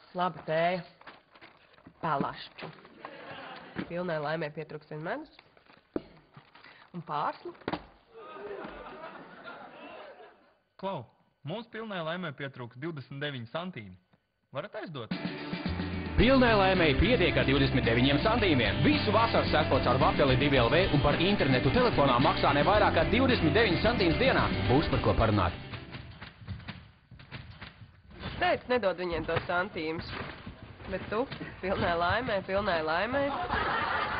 Laba tēja. Palašķu. Pilnai laimē pietrūkst vien medus. Un pārslu. Klau, mums pilnai laimē pietrūkst 29 santīmi. Varat aizdot? Pilnai laimēji pietiek ar 29 santīmiem. Visu vasaru sekot ar Vateli 2LV un par internetu telefonā maksā ne vairāk kā 29 santīmus dienā. Būs par ko parunāt. Teic, nedod viņiem tos santīmus. Bet tu, pilnai laimē.